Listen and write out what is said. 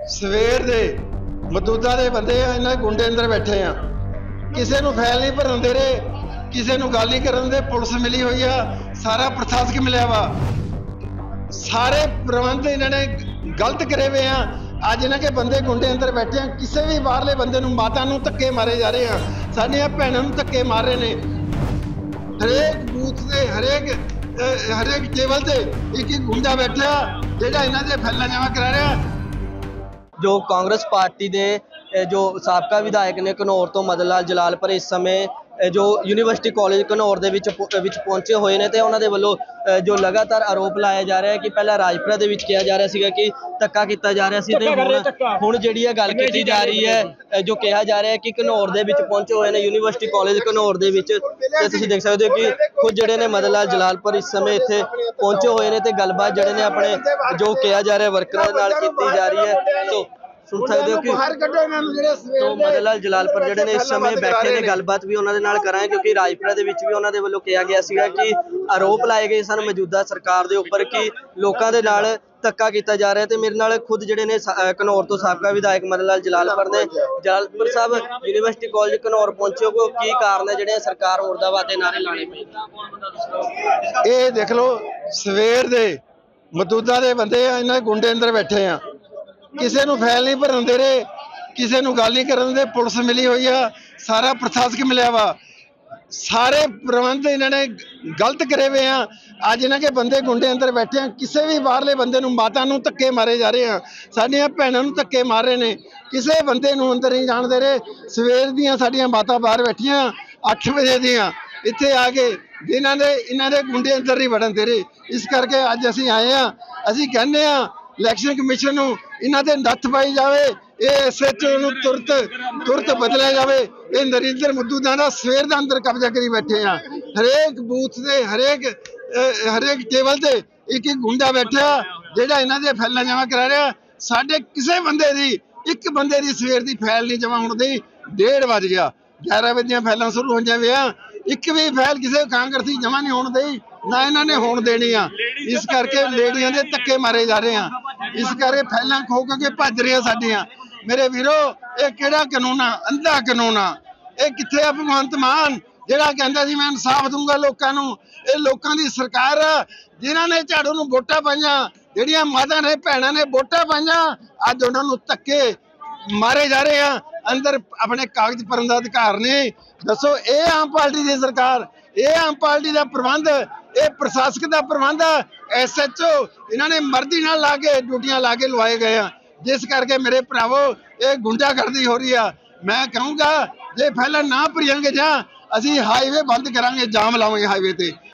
ਸਵੇਰ ਦੇ ਮਦੂਦਾ ਦੇ ਬੰਦੇ ਆ, ਇਹਨਾਂ ਗੁੰਡੇ ਅੰਦਰ ਬੈਠੇ ਆ। ਕਿਸੇ ਨੂੰ ਫੈਲ ਨਹੀਂ ਭਰਨ ਦੇ ਰਹੇ, ਕਿਸੇ ਨੂੰ ਗੱਲ ਨਹੀਂ ਕਰਨ ਦੇ। ਪੁਲਿਸ ਮਿਲੀ ਹੋਈ ਆ, ਸਾਰਾ ਪ੍ਰਸ਼ਾਸਕ ਮਿਲਿਆ ਵਾ, ਸਾਰੇ ਪ੍ਰਬੰਧ ਇਹਨਾਂ ਨੇ ਗਲਤ ਕਰੇ ਹੋਏ ਆ। ਅੱਜ ਇਹਨਾਂ ਕੇ ਬੰਦੇ ਗੁੰਡੇ ਅੰਦਰ ਬੈਠੇ ਆ। ਕਿਸੇ ਵੀ ਬਾਹਰਲੇ ਬੰਦੇ ਨੂੰ, ਮਾਤਾ ਨੂੰ ਧੱਕੇ ਮਾਰੇ ਜਾ ਰਹੇ ਆ, ਸਾਡੀਆਂ ਭੈਣਾਂ ਨੂੰ ਧੱਕੇ ਮਾਰ ਰਹੇ ਨੇ। ਹਰੇਕ ਬੂਥ ਤੇ ਹਰੇਕ ਟੇਬਲ ਤੇ ਇੱਕ ਗੁੰਡਾ ਬੈਠਾ ਜਿਹੜਾ ਇਹਨਾਂ ਦੇ ਫੈਲਾ ਜਮਾ ਕਰਾ ਰਿਹਾ। जो कांग्रेस पार्टी दे जो साबका विधायक ने घनौर तो मदन लाल जलाल पर इस समय जो यूनिवर्सिटी कॉलेज घनौर दे विच पहुंचे हुए ने ते उन्हां दे वल्लों जो लगातार आरोप लाया जा रहा है कि पहला राजपुरा दे विच किया जा रहा सीगा कि धक्का कीता जा रहा सी ते हुण जिहड़ी गल कीती जा रही है जो कहा जा रहा है कि घनौर दे विच पहुंचे हुए ने यूनिवर्सिटी कॉलेज घनौर दे विच ते तुसीं देख सकदे हो कि खुद जिहड़े ने मदन लाल जलाल पर इस समय इत्थे पहुंचे हुए ने ते गलबात जिहड़े ने अपने जो कहा जा रहा है वर्करां दे नाल कीती जा रही है। तो सुन सकते हो कि तो मदन लाल जलाल पर जिहड़े ने इस समय बैठे ने गलबात भी उन्हां दे नाल करांगे क्योंकि राजपुरा दे विच भी उन्हां दे वल्लों कहा गया सीगा कि आरोप लाए गए सन मौजूदा सरकार दे उपर कि लोकां दे नाल धक्का किया जा रहा है। तो मेरे नाल खुद जिहड़े ने घनौर तो साबका विधायक मदन लाल जलालपुर ने जलालपुर साहब यूनिवर्सिटी कॉलेज घनौर पहुंचे हो की कारण है जिहड़े सरकार मुर्दाबाद दे नारे लाने पे ये देख लो सवेर दे मदूदा दे बंदे आ, इन्हां गुंडे अंदर बैठे आ। ਕਿਸੇ ਨੂੰ ਫੈਲ ਨਹੀਂ ਭਰਨ ਦੇ ਰਹੇ, ਕਿਸੇ ਨੂੰ ਗੱਲ ਨਹੀਂ ਕਰਨ ਦੇ। ਪੁਲਿਸ ਮਿਲੀ ਹੋਈ ਆ, ਸਾਰਾ ਪ੍ਰਸ਼ਾਸਕ ਮਿਲਿਆ ਵਾ, ਸਾਰੇ ਪ੍ਰਬੰਧ ਇਹਨਾਂ ਨੇ ਗਲਤ ਕਰੇ ਹੋਏ ਆ। ਅੱਜ ਇਹਨਾਂ ਕੇ ਬੰਦੇ ਗੁੰਡੇ ਅੰਦਰ ਬੈਠੇ ਆ। ਕਿਸੇ ਵੀ ਬਾਹਰਲੇ ਬੰਦੇ ਨੂੰ, ਮਾਤਾ ਨੂੰ ਧੱਕੇ ਮਾਰੇ ਜਾ ਰਹੇ ਆ, ਸਾਡੀਆਂ ਭੈਣਾਂ ਨੂੰ ਧੱਕੇ ਮਾਰ ਰਹੇ ਨੇ। ਕਿਸੇ ਬੰਦੇ ਨੂੰ ਅੰਦਰ ਨਹੀਂ ਜਾਣ ਦੇ ਰਹੇ। ਸਵੇਰ ਦੀਆਂ ਸਾਡੀਆਂ ਮਾਤਾ ਬਾਹਰ ਬੈਠੀਆਂ 8 ਵਜੇ ਦੀਆਂ ਇੱਥੇ ਆ ਕੇ ਇਹਨਾਂ ਦੇ ਗੁੰਡੇ ਅੰਦਰ ਨਹੀਂ ਵੜਨ ਦੇ ਰਹੇ। ਇਸ ਕਰਕੇ ਅੱਜ ਅਸੀਂ ਆਏ ਆ। ਅਸੀਂ ਕਹਿੰਦੇ ਆ ਇਲੈਕਸ਼ਨ ਕਮਿਸ਼ਨ ਨੂੰ ਇਹਨਾਂ ਦੇ ਨੱਥ ਪਾਈ ਜਾਵੇ, ਇਹ ਐਸਐਚਓ ਨੂੰ ਤੁਰਤ ਬਦਲਿਆ ਜਾਵੇ। ਇਹ ਨਰਿੰਦਰ ਮਦੂਦਾ ਦਾ ਸਵੇਰ ਦਾ ਅੰਦਰ ਕਬਜ਼ਾ ਕਰੀ ਬੈਠੇ ਆ। ਹਰੇਕ ਬੂਥ ਤੇ ਹਰੇਕ ਟੇਬਲ ਤੇ ਇੱਕ ਗੁੰਡਾ ਬੈਠਾ ਜਿਹੜਾ ਇਹਨਾਂ ਦੇ ਫੈਲਾਂ ਜਮਾ ਕਰਾ ਰਿਹਾ। ਸਾਡੇ ਕਿਸੇ ਬੰਦੇ ਦੀ, ਇੱਕ ਬੰਦੇ ਦੀ ਸਵੇਰ ਦੀ ਫੈਲ ਨਹੀਂ ਜਮਾ ਹੋਣ ਦੀ। 1:30 ਵਜ ਗਿਆ, 11 ਵਜੇ ਦੀਆਂ ਫੈਲਾਂ ਸ਼ੁਰੂ ਹੋ ਜਾਵੇ। ਇੱਕ ਵੀ ਫੈਲ ਕਿਸੇ ਕਾਂਗਰਸੀ ਜਮਾ ਨਹੀਂ ਹੋਣ ਦੇਈ, ਨਾ ਇਹਨਾਂ ਨੇ ਹੋਣ ਦੇਣੀ ਆ। ਇਸ ਕਰਕੇ ਲੇਡੀਆਂ ਦੇ ਧੱਕੇ ਮਾਰੇ ਜਾ ਰਹੇ ਆ। ਇਸ ਕਰਕੇ ਫੈਲਾਂ ਖੋ ਕੇ ਭੱਜ ਰਹੀਆਂ ਸਾਡੀਆਂ। ਮੇਰੇ ਵੀਰੋ, ਇਹ ਕਿਹੜਾ ਕਾਨੂੰਨ ਆ? ਅੰਧਾ ਕਾਨੂੰਨ ਆ। ਇਹ ਕਿੱਥੇ ਆ ਭਗਵੰਤ ਮਾਨ ਜਿਹੜਾ ਕਹਿੰਦਾ ਸੀ ਮੈਂ ਇਨਸਾਫ ਦੂੰਗਾ ਲੋਕਾਂ ਨੂੰ? ਇਹ ਲੋਕਾਂ ਦੀ ਸਰਕਾਰ ਆ ਜਿਨ੍ਹਾਂ ਨੇ ਝਾੜੂ ਨੂੰ ਵੋਟਾਂ ਪਾਈਆਂ, ਜਿਹੜੀਆਂ ਮਾਤਾ ਨੇ ਭੈਣਾਂ ਨੇ ਵੋਟਾਂ ਪਾਈਆਂ, ਅੱਜ ਉਹਨਾਂ ਨੂੰ ਧੱਕੇ ਮਾਰੇ ਜਾ ਰਹੇ ਆ। ਅੰਦਰ ਆਪਣੇ ਕਾਗਜ਼ ਭਰਨ ਦਾ ਅਧਿਕਾਰ ਨਹੀਂ। ਦੱਸੋ, ਇਹ ਆਮ ਪਾਰਟੀ ਦੀ ਸਰਕਾਰ, ਇਹ ਆਮ ਪਾਰਟੀ ਦਾ ਪ੍ਰਬੰਧ, ਇਹ ਪ੍ਰਸ਼ਾਸਕ ਦਾ ਪ੍ਰਬੰਧ, ਐਸਐਚਓ ਇਹਨਾਂ ਨੇ ਮਰਜ਼ੀ ਨਾਲ ਲਾ ਕੇ ਡਿਊਟੀਆਂ ਲਾ ਕੇ ਲਵਾਏ ਗਏ ਆ। ਜਿਸ ਕਰਕੇ ਮੇਰੇ ਭਰਾਵੋ ਇਹ ਗੁੰਡਾਗਰਦੀ ਹੋ ਰਹੀ ਆ। ਮੈਂ ਕਹੂੰਗਾ ਜੇ ਪਹਿਲਾਂ ਨਾ ਭਰੀਆਂਗੇ ਜਾਂ ਅਸੀਂ ਹਾਈਵੇ ਬੰਦ ਕਰਾਂਗੇ, ਜਾਮ ਲਾਵਾਂਗੇ ਹਾਈਵੇ ਤੇ।